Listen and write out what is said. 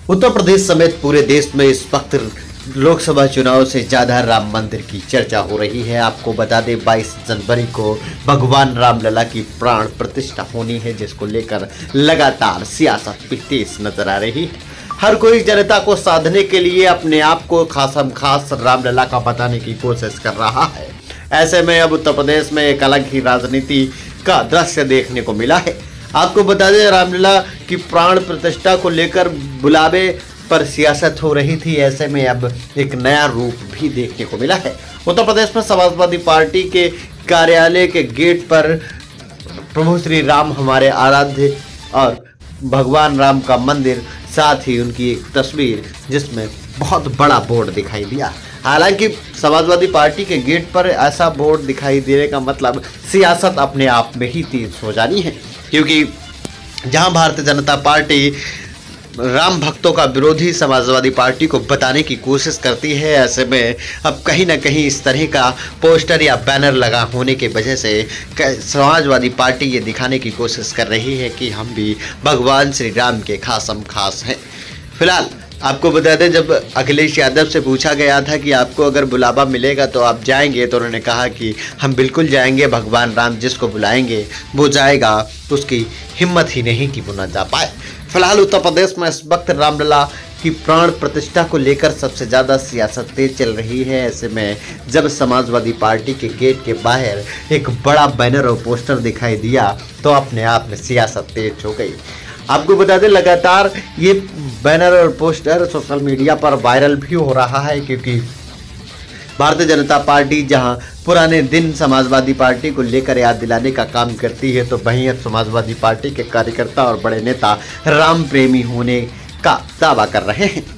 उत्तर प्रदेश समेत पूरे देश में इस वक्त लोकसभा चुनाव से ज्यादा राम मंदिर की चर्चा हो रही है। आपको बता दें 22 जनवरी को भगवान रामलला की प्राण प्रतिष्ठा होनी है, जिसको लेकर लगातार सियासत भी तेज नजर आ रही है। हर कोई जनता को साधने के लिए अपने आप को खासम खास रामलला का बताने की कोशिश कर रहा है। ऐसे में अब उत्तर प्रदेश में एक अलग ही राजनीति का दृश्य देखने को मिला है। आपको बता दें रामलला की प्राण प्रतिष्ठा को लेकर बुलावे पर सियासत हो रही थी। ऐसे में अब एक नया रूप भी देखने को मिला है। उत्तर प्रदेश में समाजवादी पार्टी के कार्यालय के गेट पर प्रभु श्री राम हमारे आराध्य और भगवान राम का मंदिर, साथ ही उनकी एक तस्वीर जिसमें बहुत बड़ा बोर्ड दिखाई दिया। हालांकि समाजवादी पार्टी के गेट पर ऐसा बोर्ड दिखाई देने का मतलब सियासत अपने आप में ही तेज हो जानी है, क्योंकि जहां भारतीय जनता पार्टी राम भक्तों का विरोधी समाजवादी पार्टी को बताने की कोशिश करती है, ऐसे में अब कहीं ना कहीं इस तरह का पोस्टर या बैनर लगा होने की वजह से समाजवादी पार्टी ये दिखाने की कोशिश कर रही है कि हम भी भगवान श्री राम के खासम खास हैं। फिलहाल आपको बता दें, जब अखिलेश यादव से पूछा गया था कि आपको अगर बुलावा मिलेगा तो आप जाएंगे, तो उन्होंने कहा कि हम बिल्कुल जाएंगे, भगवान राम जिसको बुलाएंगे वो जाएगा, उसकी हिम्मत ही नहीं कि वो न जा पाए। फिलहाल उत्तर प्रदेश में इस वक्त रामलला की प्राण प्रतिष्ठा को लेकर सबसे ज़्यादा सियासत तेज चल रही है। ऐसे में जब समाजवादी पार्टी के गेट के बाहर एक बड़ा बैनर और पोस्टर दिखाई दिया तो अपने आप में सियासत तेज हो गई। आपको बता दें लगातार ये बैनर और पोस्टर सोशल मीडिया पर वायरल भी हो रहा है, क्योंकि भारतीय जनता पार्टी जहां पुराने दिन समाजवादी पार्टी को लेकर याद दिलाने का काम करती है, तो वहीं अब समाजवादी पार्टी के कार्यकर्ता और बड़े नेता राम प्रेमी होने का दावा कर रहे हैं।